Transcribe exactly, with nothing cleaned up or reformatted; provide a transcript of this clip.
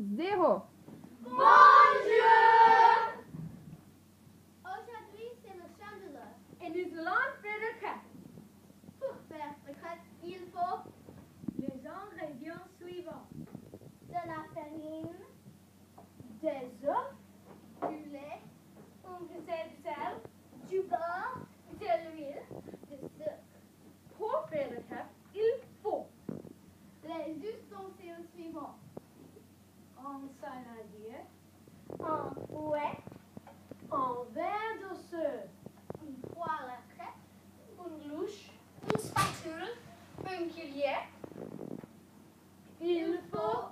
zéro. Bonjour! Aujourd'hui, c'est le chant de l'heure. Et nous allons faire le crêpe. Pour faire le crêpe, il faut Les ingrédients suivants. de la farine, Des œufs, du lait, une cuillère de sel, du beurre, de l'huile, du sucre. pour faire le crêpe, il faut Les ustensiles suivants. un saladier, Un fouet, un verre de sucre, une poêle à crêpes, une louche, une spatule, une cuillère. il faut